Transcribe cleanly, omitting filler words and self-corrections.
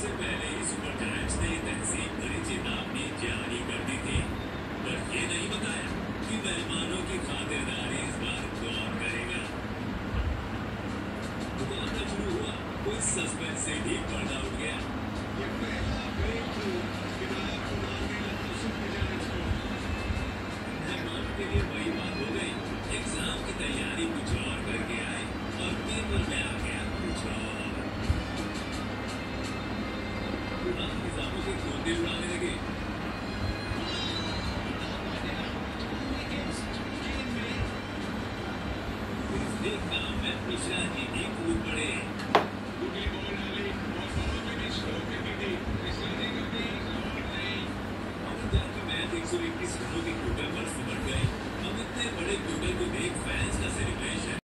इससे पहले ही super giants ने तहसीन भरी चेतावनी जारी कर दी थी, पर ये नहीं बताया कि मेहमानों की खातिरदारी इस बार कौन करेगा। दुकान जब शुरू हुआ, कोई सस्पेंस से भी पर्दा उठ गया। मेहमानों के लिए वही बात हो गई, एग्जाम की तैयारी कुछ और करके आए और पेपर में आ गया कुछ और। एग्जामों के गोंदे उड़ाने लगे। इसने काम है मिश्रा जी